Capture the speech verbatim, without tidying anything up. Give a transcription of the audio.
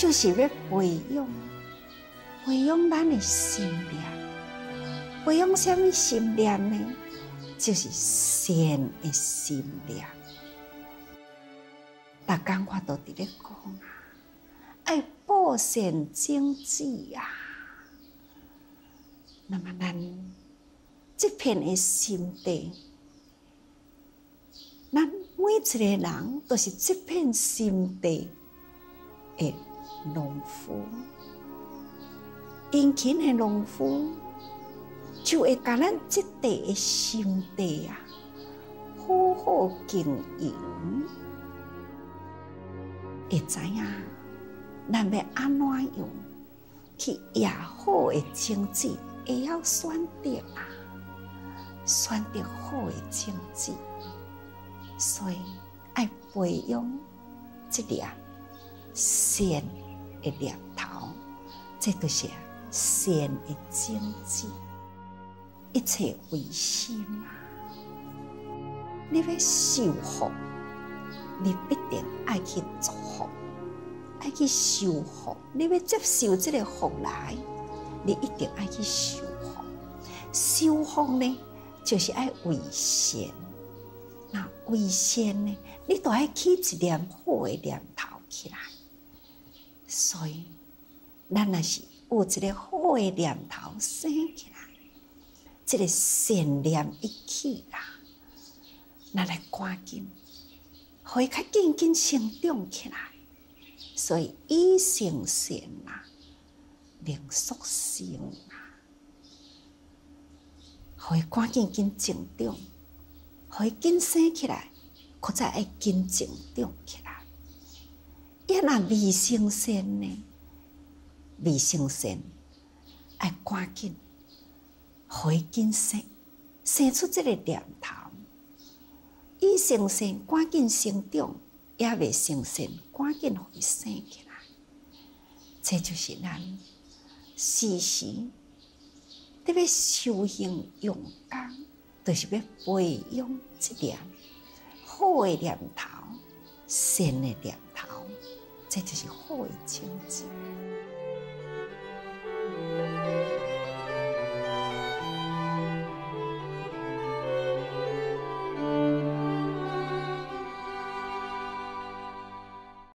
就是要培养，培养咱的心念。培养什么心念呢？就是善的心念。逐工我都伫咧讲啊，爱布善种子啊。那么咱这片的心地，咱每一个人都是这片心地的农夫。殷勤的农夫就会把咱这地的心地啊，好好经营。会知影咱要安怎样去野好的种子，会晓选择啊，选择好的种子。所以爱培养这粒善的念头，这就是善的种子。一切为心啊！你要受福，你必定爱去祝福，爱去受福。你要接受这个福来，你一定爱去受福。受福呢，就是爱为善。那为善呢，你都爱起一念好的念头起来。所以，咱若是有一个好的念头生起来，这个善念一起啦，咱来赶紧，互伊较紧紧成长起来。所以以成善啊，令属性啊，互伊赶紧紧成长，互伊紧生起来，搁再爱紧成长起来。也若未成善呢，未成善爱赶紧。互伊紧生，生出这个念头，已成善赶紧成长，也未成善赶紧互伊生起来。这就是咱时时得要修行用功，就是要培养这念好的念头、善的念头，这就是好的种子。